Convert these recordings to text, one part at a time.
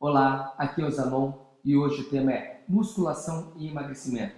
Olá, aqui é o Zanon e hoje o tema é musculação e emagrecimento.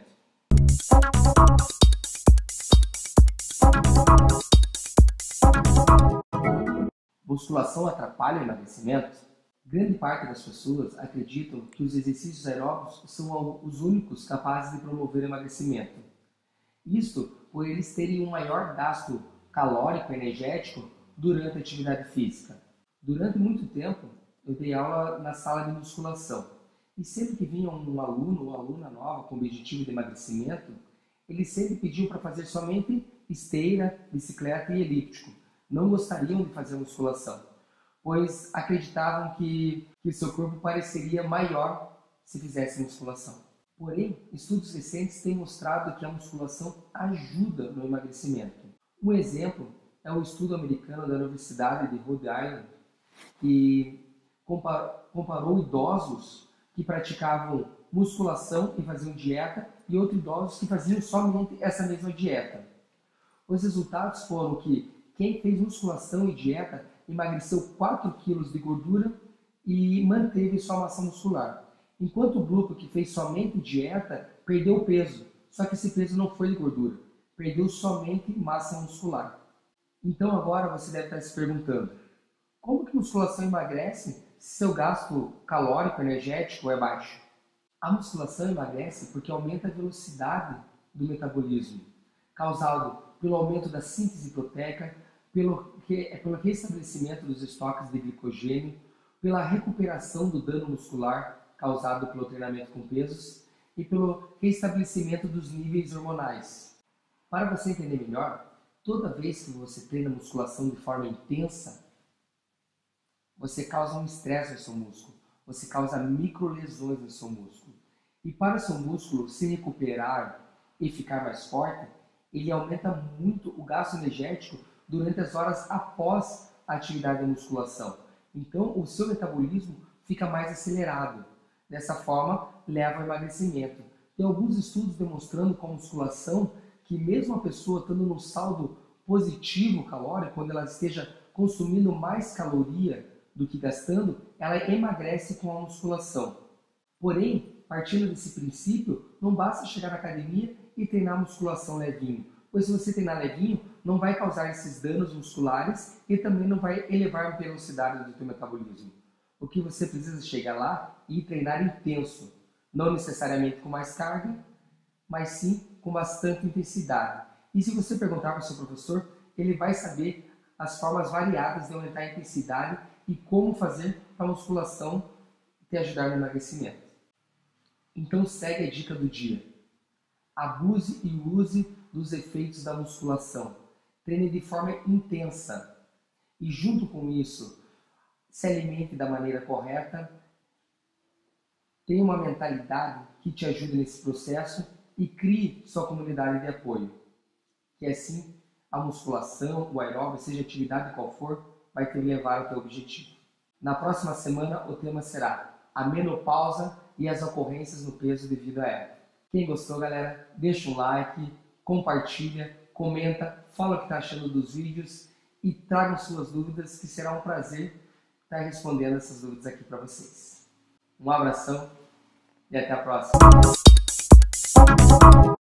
Musculação atrapalha o emagrecimento? Grande parte das pessoas acreditam que os exercícios aeróbicos são os únicos capazes de promover o emagrecimento. Isto por eles terem um maior gasto calórico e energético durante a atividade física. Durante muito tempo, eu dei aula na sala de musculação e sempre que vinha um aluno ou aluna nova com objetivo de emagrecimento, eles sempre pediam para fazer somente esteira, bicicleta e elíptico. Não gostariam de fazer musculação, pois acreditavam que seu corpo pareceria maior se fizesse musculação. Porém, estudos recentes têm mostrado que a musculação ajuda no emagrecimento. Um exemplo é o estudo americano da Universidade de Rhode Island, que comparou idosos que praticavam musculação e faziam dieta e outros idosos que faziam somente essa mesma dieta. Os resultados foram que quem fez musculação e dieta emagreceu 4 kg de gordura e manteve sua massa muscular, enquanto o grupo que fez somente dieta perdeu peso, só que esse peso não foi de gordura, perdeu somente massa muscular. Então agora você deve estar se perguntando, como que musculação emagrece se seu gasto calórico energético é baixo? A musculação emagrece porque aumenta a velocidade do metabolismo, causado pelo aumento da síntese proteica, pelo restabelecimento dos estoques de glicogênio, pela recuperação do dano muscular causado pelo treinamento com pesos e pelo restabelecimento dos níveis hormonais. Para você entender melhor, toda vez que você treina musculação de forma intensa, você causa um estresse no seu músculo, você causa microlesões no seu músculo. E para o seu músculo se recuperar e ficar mais forte, ele aumenta muito o gasto energético durante as horas após a atividade de musculação. Então, o seu metabolismo fica mais acelerado. Dessa forma, leva ao emagrecimento. Tem alguns estudos demonstrando com a musculação que mesmo a pessoa estando no saldo positivo calórico, quando ela esteja consumindo mais caloria do que gastando, ela emagrece com a musculação. Porém, partindo desse princípio, não basta chegar na academia e treinar musculação levinho, pois se você treinar levinho, não vai causar esses danos musculares e também não vai elevar a velocidade do seu metabolismo. O que você precisa chegar lá e treinar intenso, não necessariamente com mais carga, mas sim com bastante intensidade. E se você perguntar para o seu professor, ele vai saber as formas variadas de aumentar a intensidade e como fazer para a musculação te ajudar no emagrecimento. Então segue a dica do dia. Abuse e use dos efeitos da musculação. Treine de forma intensa. E junto com isso, se alimente da maneira correta. Tenha uma mentalidade que te ajude nesse processo e crie sua comunidade de apoio. Que assim a musculação, o aeróbio, seja a atividade qual for, vai te levar ao teu objetivo. Na próxima semana o tema será a menopausa e as ocorrências no peso devido a ela. Quem gostou, galera, deixa um like, compartilha, comenta, fala o que está achando dos vídeos e traga suas dúvidas, que será um prazer estar respondendo essas dúvidas aqui para vocês. Um abração e até a próxima.